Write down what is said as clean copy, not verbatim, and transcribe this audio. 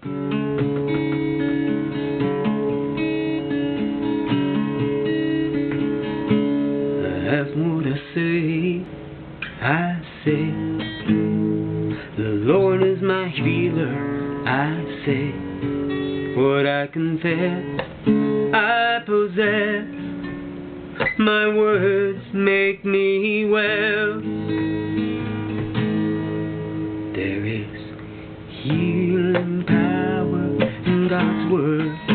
That's what I say, the Lord is my healer, I say, what I confess, I possess, my words make me well. There is healing power in God's word.